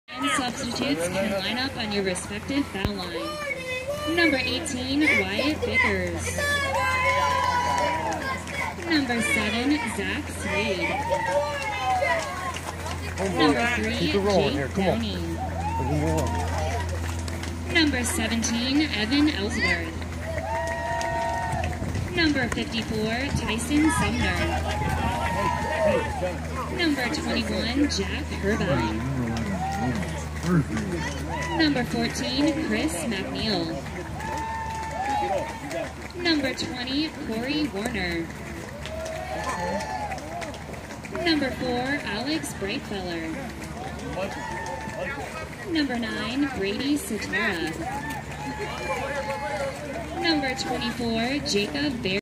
And substitutes can line up on your respective foul line. Number 18, Wyatt Vickers. Number 7, Zach Slade. Number 3, Jake Downey. Number 17, Evan Ellsworth. Number 54, Tyson Sumner. Number 21, Jack Herbine. Number 14, Chris McNeil. Number 20, Corey Warner. Number 4, Alex Breitfeller. Number 9, Brady Satara. Number 24, Jacob Bear.